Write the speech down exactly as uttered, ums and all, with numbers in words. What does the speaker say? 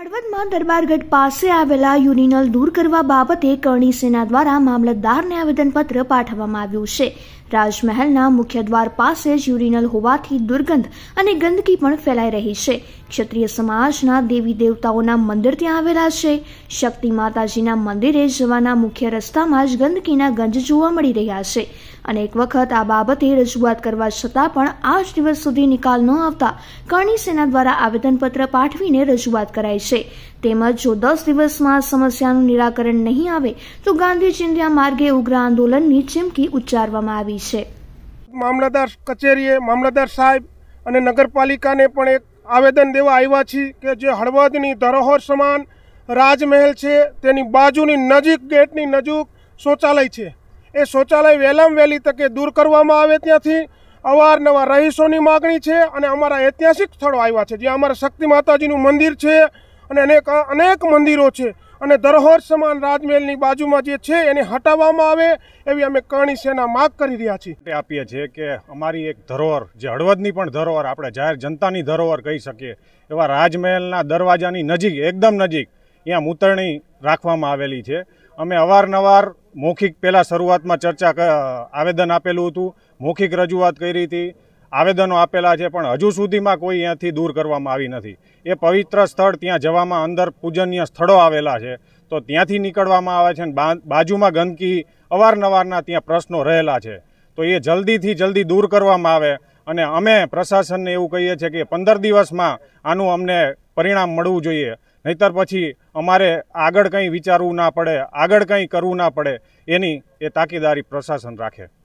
હળવદમાં દરબારગઢ પાસે આવેલા યુરિનલ દૂર કરવા બાબતે કરણી સેના દ્વારા મામલતદારને આવેદનપત્ર પાઠવવામાં આવ્યું છે। રાજમહેલના મુખ્ય દ્વાર પાસે જ યુરિનલ હોવાથી દુર્ગંધ અને ગંદકી પણ ફેલાઈ રહી છે। ક્ષત્રિય સમાજના દેવી દેવતાઓના મંદિર ત્યાં આવેલા છે। શક્તિ માતાજીના મંદિરે જવાના મુખ્ય રસ્તામાં જ ગંદકીના ગંજ જોવા મળી રહ્યા છે। અનેક વખત આ બાબતે રજૂઆત કરવા છતાં પણ આજ દિવસ સુધી નિકાલ ન આવતા કરણી સેના દ્વારા આવેદનપત્ર પાઠવીને રજૂઆત કરાઈ છે। તેમજ જો દસ દિવસમાં આ સમસ્યાનું નિરાકરણ નહીં આવે તો ગાંધી ચિંધ્યા માર્ગે ઉગ્ર આંદોલનની ચીમકી ઉચ્ચારવામાં આવી છે। મામલતદાર કચેરીએ મામલતદાર સાહેબ અને નગરપાલિકાને પણ એક આવેદન દેવા આવ્યા છીએ કે જે હળવદની ધરોહર સમાન રાજમહેલ છે તેની બાજુની નજીક ગેટની નજીક શૌચાલય છે। એ શૌચાલય વહેલામાં વહેલી તકે દૂર કરવામાં આવે ત્યાંથી અવારનવાર રહીશોની માગણી છે અને અમારા ઐતિહાસિક સ્થળો આવ્યા છે જ્યાં અમારા શક્તિ માતાજીનું મંદિર છે અને અનેક અનેક મંદિરો છે અને ધરોહર સમાન રાજમહેલની બાજુમાં જે છે એને હટાવવામાં આવે એવી અમે કરણી સેના માગ કરી રહ્યા છીએ। આપીએ છીએ કે અમારી એક ધરોહર જે હળવદની પણ ધરોહર આપણે જાહેર જનતાની ધરોહર કહી શકીએ એવા રાજમહેલના દરવાજાની નજીક એકદમ નજીક અહીંયા મૂતરણી રાખવામાં આવેલી છે। અમે અવારનવાર મૌખિક પહેલાં શરૂઆતમાં ચર્ચા આવેદન આપેલું હતું, મૌખિક રજૂઆત કરી હતી, આવેદનો આપેલા છે પણ હજુ સુધીમાં કોઈ અહીંયાથી દૂર કરવામાં આવી નથી। એ પવિત્ર સ્થળ ત્યાં જવામાં અંદર પૂજનીય સ્થળો આવેલા છે તો ત્યાંથી નીકળવામાં આવે છે અને બાજુમાં ગંદકી અવારનવારના ત્યાં પ્રશ્નો રહેલા છે તો એ જલ્દીથી જલ્દી દૂર કરવામાં આવે અને અમે પ્રશાસનને એવું કહીએ છીએ કે પંદર દિવસમાં આનું અમને પરિણામ મળવું જોઈએ, નહીતર પછી અમારે આગળ કંઈ વિચારવું ના પડે, આગળ કંઈ કરવું ના પડે એની એ તાકીદારી પ્રશાસન રાખે।